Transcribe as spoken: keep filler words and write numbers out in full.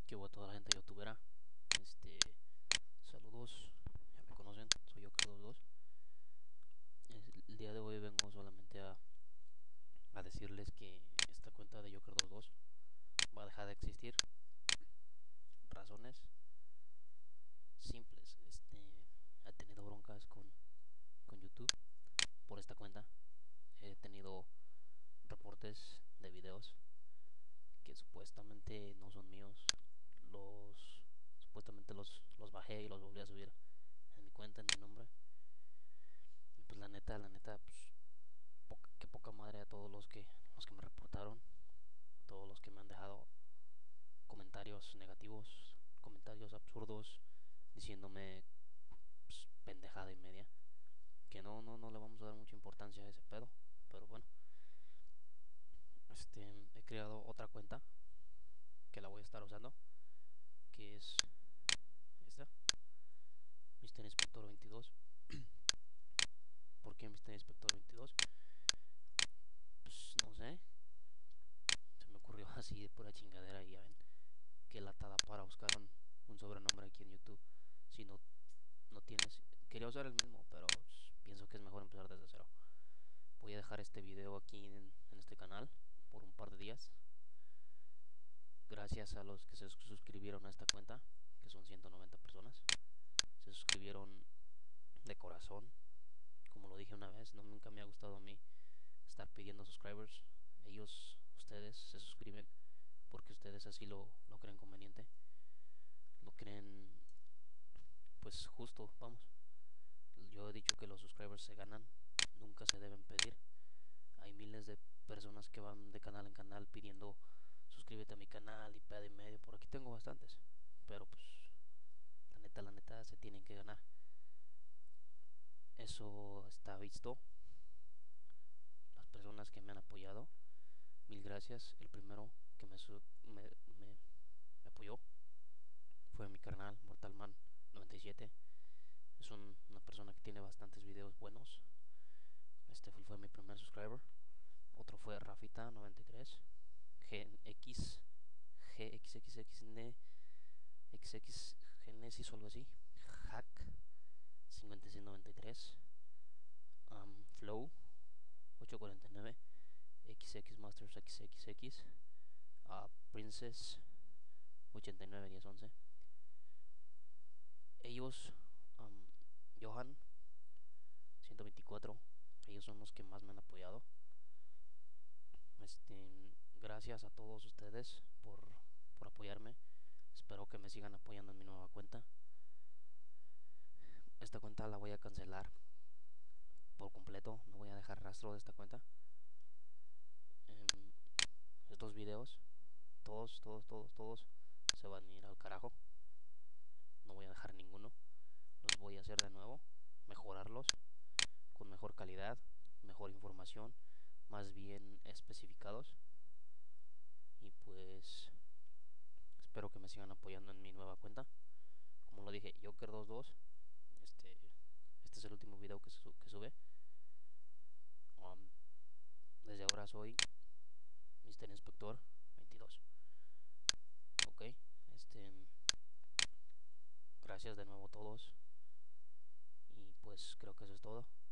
Que hubo a toda la gente youtubera. Este, saludos, ya me conocen, soy yo Carlos dos. El día de hoy vengo solamente a, a decirles que esta cuenta de Joker dos va a dejar de existir. Razones simples. Este, he tenido broncas con, con YouTube por esta cuenta. He tenido reportes de videos que supuestamente no son míos. Los supuestamente los, los bajé y los volví a subir en mi cuenta, en mi nombre. Y pues la neta, la neta, pues poca, qué poca madre a todos los que los que me reportaron, todos los que me han dejado comentarios negativos, comentarios absurdos, diciéndome pues, pendejada y media. Que no, no, no le vamos a dar mucha importancia a ese pedo. Pero bueno, este, he creado otra cuenta que la voy a estar usando, que es esta, mister Inspector veintidós. ¿Por qué mister Inspector veintidós? Pues no sé, se me ocurrió así de pura chingadera. Y ya ven, qué latada para buscar un, un sobrenombre aquí en YouTube. Si no, no tienes, quería usar el mismo, pero pues, pienso que es mejor empezar desde cero. Voy a dejar este video aquí en, en este canal por un par de días. Gracias a los que se suscribieron a esta cuenta, que son ciento noventa personas. Se suscribieron de corazón. Como lo dije una vez, no, nunca me ha gustado a mí estar pidiendo subscribers. Ellos, ustedes, se suscriben porque ustedes así lo, lo creen conveniente. Lo creen, pues justo, vamos. Yo he dicho que los subscribers se ganan, nunca se deben pedir. Hay miles de personas que van de canal en canal pidiendo suscríbete a mi canal y pedo y medio. Por aquí tengo bastantes, pero pues la neta, la neta se tienen que ganar. Eso está visto. Las personas que me han apoyado, mil gracias. El primero que me, me, me, me apoyó fue mi carnal Mortalman noventa y siete. Es un, una persona que tiene bastantes videos buenos. Este fue, fue mi primer subscriber. Otro fue Rafita noventa y tres, GX, GXXXN, XX Genesis o algo así, Hack cincuenta y seis noventa y tres, um, Flow ocho cuarenta y nueve, X X Masters X X X, uh, Princess ochenta y nueve diez once. Ellos, um, Johan ciento veinticuatro, ellos son los que más me han apoyado. Este, gracias a todos ustedes por, por apoyarme. Espero que me sigan apoyando en mi nueva cuenta. Esta cuenta la voy a cancelar por completo. No voy a dejar rastro de esta cuenta. Eh, estos videos, todos, todos, todos, todos se van a ir al carajo. No voy a dejar ninguno. Los voy a hacer de nuevo, mejorarlos con mejor calidad, mejor información, más bien especificados. Y pues espero que me sigan apoyando en mi nueva cuenta. Como lo dije, Joker dos. Este, este es el último video que, su que sube. Um, desde ahora soy mister Inspector veintidós. Ok, este, gracias de nuevo a todos. Y pues creo que eso es todo.